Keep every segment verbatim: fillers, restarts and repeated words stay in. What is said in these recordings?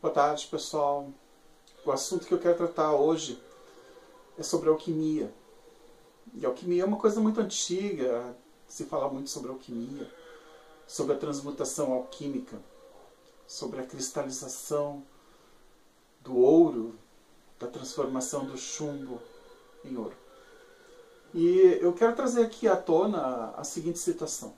Boa tarde, pessoal. O assunto que eu quero tratar hoje é sobre alquimia. E alquimia é uma coisa muito antiga, se fala muito sobre alquimia, sobre a transmutação alquímica, sobre a cristalização do ouro, da transformação do chumbo em ouro. E eu quero trazer aqui à tona a seguinte situação.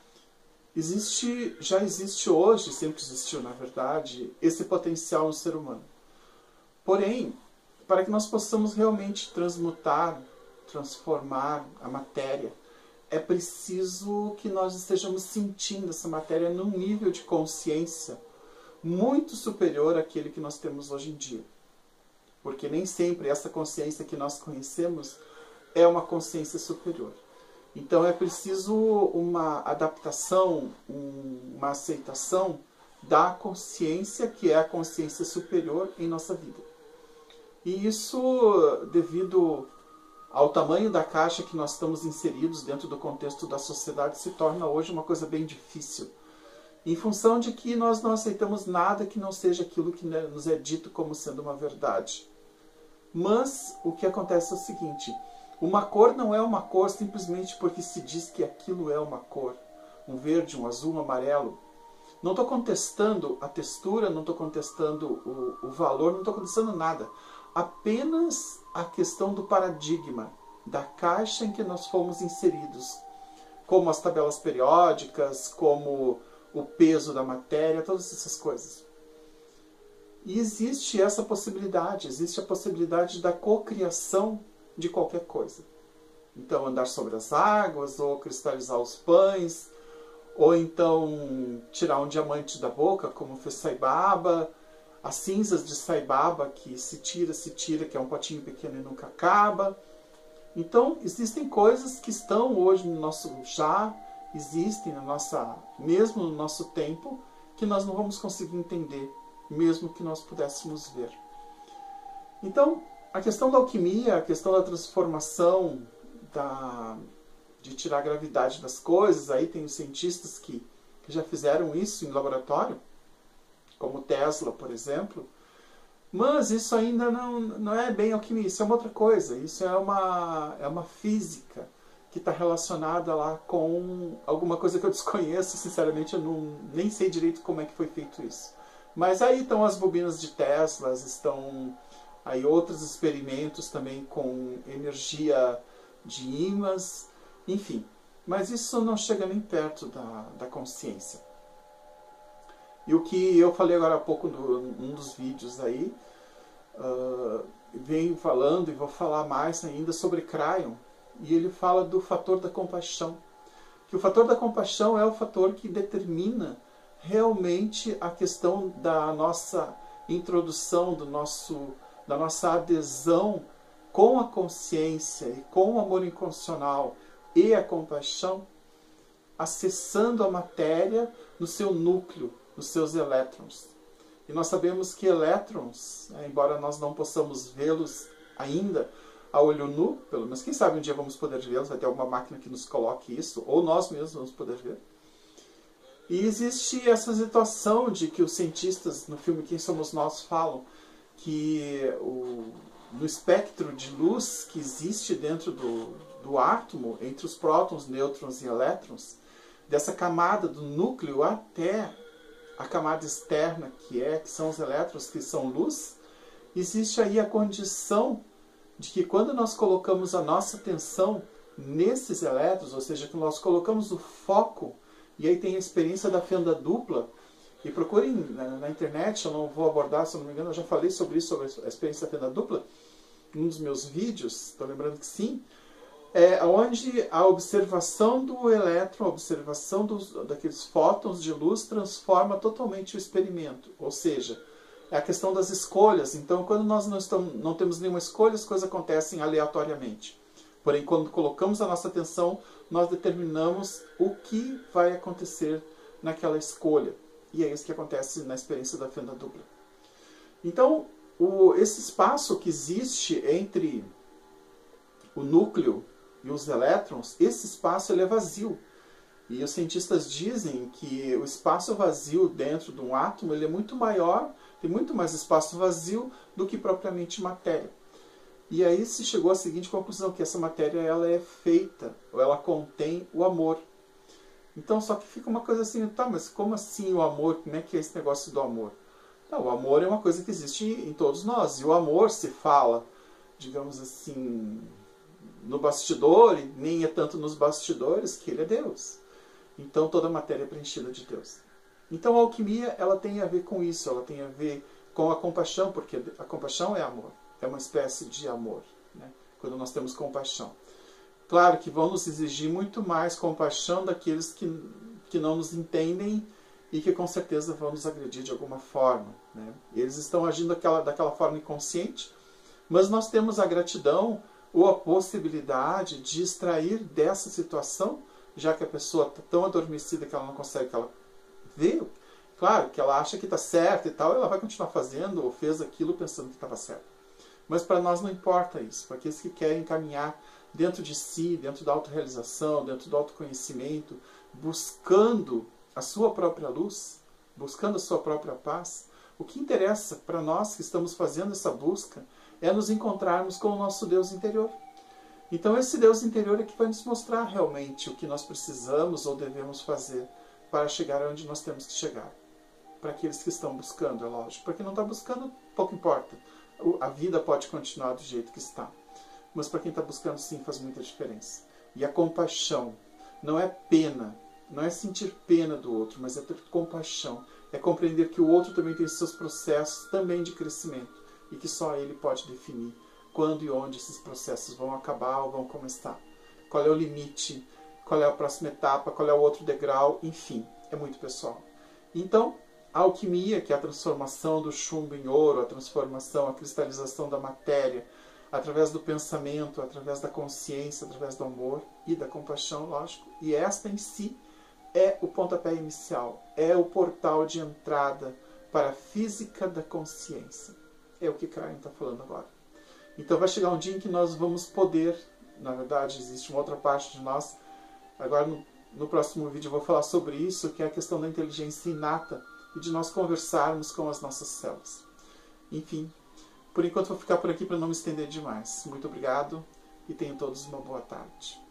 Existe, já existe hoje, sempre existiu na verdade, esse potencial no ser humano. Porém, para que nós possamos realmente transmutar, transformar a matéria, é preciso que nós estejamos sentindo essa matéria num nível de consciência muito superior àquele que nós temos hoje em dia. Porque nem sempre essa consciência que nós conhecemos é uma consciência superior. Então é preciso uma adaptação, um, uma aceitação da consciência que é a consciência superior em nossa vida. E isso, devido ao tamanho da caixa que nós estamos inseridos dentro do contexto da sociedade, se torna hoje uma coisa bem difícil. Em função de que nós não aceitamos nada que não seja aquilo que nos é dito como sendo uma verdade. Mas o que acontece é o seguinte: uma cor não é uma cor simplesmente porque se diz que aquilo é uma cor. Um verde, um azul, um amarelo. Não estou contestando a textura, não estou contestando o, o valor, não estou contestando nada. Apenas a questão do paradigma, da caixa em que nós fomos inseridos. Como as tabelas periódicas, como o peso da matéria, todas essas coisas. E existe essa possibilidade, existe a possibilidade da cocriação de qualquer coisa. Então andar sobre as águas, ou cristalizar os pães, ou então tirar um diamante da boca, como fez Sai Baba, as cinzas de Sai Baba, que se tira, se tira, que é um potinho pequeno e nunca acaba. Então existem coisas que estão hoje no nosso, já existem na nossa, mesmo no nosso tempo, que nós não vamos conseguir entender, mesmo que nós pudéssemos ver. Então, a questão da alquimia, a questão da transformação, da, de tirar a gravidade das coisas, aí tem os cientistas que, que já fizeram isso em laboratório, como Tesla, por exemplo, mas isso ainda não, não é bem alquimia, isso é uma outra coisa, isso é uma, é uma física que está relacionada lá com alguma coisa que eu desconheço, sinceramente eu não, nem sei direito como é que foi feito isso. Mas aí estão as bobinas de Tesla, estão aí outros experimentos também com energia de ímãs, enfim. Mas isso não chega nem perto da, da consciência. E o que eu falei agora há pouco num dos vídeos aí, uh, venho falando e vou falar mais ainda sobre Kryon. E ele fala do fator da compaixão. Que o fator da compaixão é o fator que determina realmente a questão da nossa introdução, do nosso, da nossa adesão com a consciência e com o amor incondicional e a compaixão, acessando a matéria no seu núcleo, nos seus elétrons. E nós sabemos que elétrons, embora nós não possamos vê-los ainda a olho nu, pelo menos quem sabe um dia vamos poder vê-los, vai ter alguma máquina que nos coloque isso, ou nós mesmos vamos poder ver. E existe essa situação de que os cientistas no filme Quem Somos Nós falam que o, no espectro de luz que existe dentro do, do átomo, entre os prótons, nêutrons e elétrons, dessa camada do núcleo até a camada externa, que, é, que são os elétrons, que são luz, existe aí a condição de que quando nós colocamos a nossa atenção nesses elétrons, ou seja, que nós colocamos o foco, e aí tem a experiência da fenda dupla, e procurem na, na internet, eu não vou abordar, se eu não me engano, eu já falei sobre isso, sobre a experiência da fenda dupla, em um dos meus vídeos, estou lembrando que sim, é onde a observação do elétron, a observação dos, daqueles fótons de luz transforma totalmente o experimento, ou seja, é a questão das escolhas. Então, quando nós não, estamos, não temos nenhuma escolha, as coisas acontecem aleatoriamente. Porém, quando colocamos a nossa atenção, nós determinamos o que vai acontecer naquela escolha. E é isso que acontece na experiência da fenda dupla. Então, o, esse espaço que existe entre o núcleo e os elétrons, esse espaço ele é vazio. E os cientistas dizem que o espaço vazio dentro de um átomo ele é muito maior, tem muito mais espaço vazio do que propriamente matéria. E aí se chegou à seguinte conclusão, que essa matéria ela é feita, ou ela contém o amor. Então só que fica uma coisa assim, tá, mas como assim o amor? Como é que é esse negócio do amor? Não, o amor é uma coisa que existe em todos nós. E o amor se fala, digamos assim, no bastidor, e nem é tanto nos bastidores, que ele é Deus. Então toda a matéria é preenchida de Deus. Então a alquimia ela tem a ver com isso, ela tem a ver com a compaixão, porque a compaixão é amor, é uma espécie de amor, né? Quando nós temos compaixão. Claro que vão nos exigir muito mais compaixão daqueles que, que não nos entendem e que com certeza vão nos agredir de alguma forma, né? Eles estão agindo daquela, daquela forma inconsciente, mas nós temos a gratidão ou a possibilidade de extrair dessa situação, já que a pessoa está tão adormecida que ela não consegue que ela ver. Claro que ela acha que está certa e tal, ela vai continuar fazendo ou fez aquilo pensando que estava certo. Mas para nós não importa isso, para aqueles que querem caminhar dentro de si, dentro da autorrealização, dentro do autoconhecimento, buscando a sua própria luz, buscando a sua própria paz, o que interessa para nós que estamos fazendo essa busca é nos encontrarmos com o nosso Deus interior. Então esse Deus interior é que vai nos mostrar realmente o que nós precisamos ou devemos fazer para chegar onde nós temos que chegar. Para aqueles que estão buscando, é lógico. Para quem não está buscando, pouco importa. A vida pode continuar do jeito que está. Mas para quem está buscando, sim, faz muita diferença. E a compaixão não é pena, não é sentir pena do outro, mas é ter compaixão. É compreender que o outro também tem seus processos também de crescimento e que só ele pode definir quando e onde esses processos vão acabar ou vão começar. Qual é o limite, qual é a próxima etapa, qual é o outro degrau, enfim, é muito pessoal. Então, a alquimia, que é a transformação do chumbo em ouro, a transformação, a cristalização da matéria, através do pensamento, através da consciência, através do amor e da compaixão, lógico. E esta em si é o pontapé inicial, é o portal de entrada para a física da consciência. É o que Karen está falando agora. Então vai chegar um dia em que nós vamos poder, na verdade existe uma outra parte de nós, agora no, no próximo vídeo eu vou falar sobre isso, que é a questão da inteligência inata e de nós conversarmos com as nossas células. Enfim, por enquanto vou ficar por aqui para não me estender demais. Muito obrigado e tenham todos uma boa tarde.